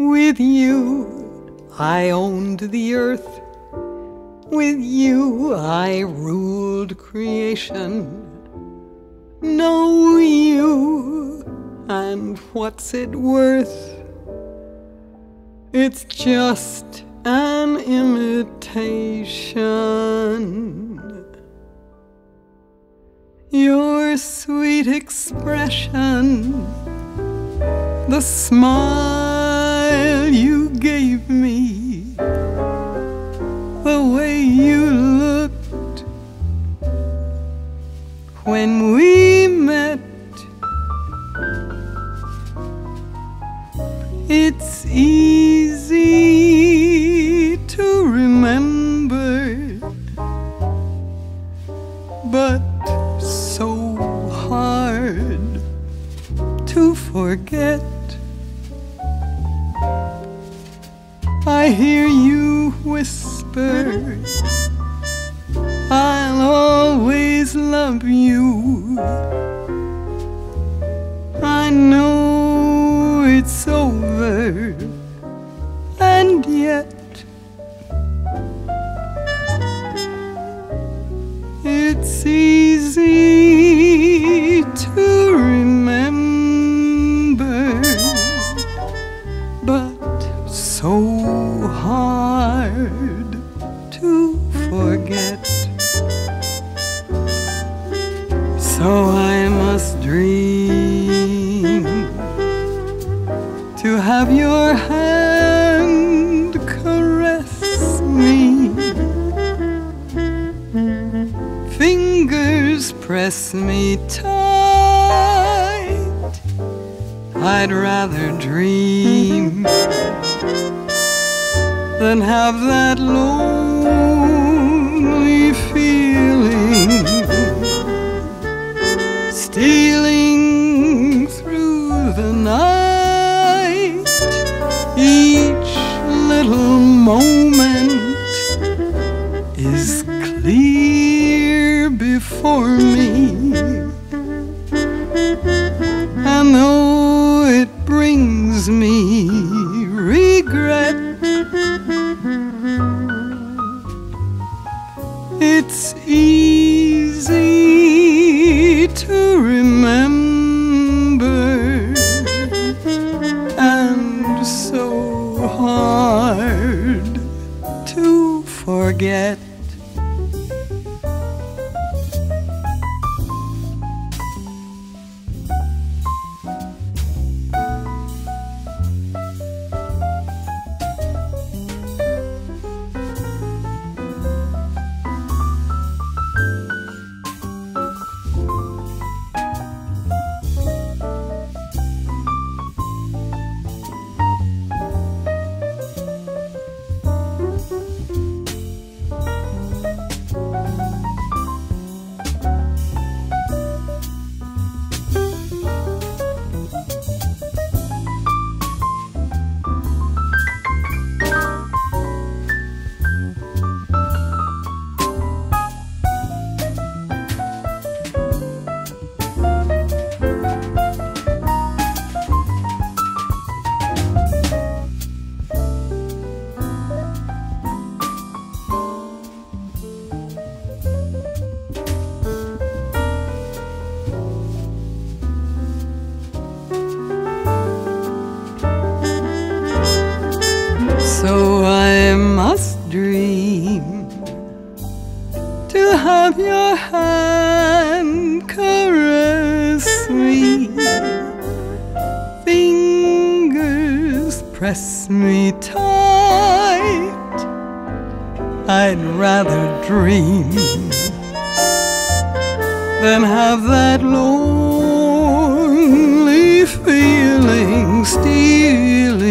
With you, I owned the earth. With you, I ruled creation. Know you, and what's it worth? It's just an imitation. Your sweet expression, the smile you gave me, the way you looked when we met. It's easy to remember, but so hard to forget. I hear you whisper, I'll always love you. I know it's over, and yet it's easy to remember, but so hard to forget. So I must dream to have your hand caress me, fingers press me tight. I'd rather dream than have that lonely feeling stealing through the night. Each little moment is clear before me, and though it brings me regret, it's easy to remember, and so hard to forget. So I must dream to have your hand caress me, fingers press me tight. I'd rather dream than have that lonely feeling stealing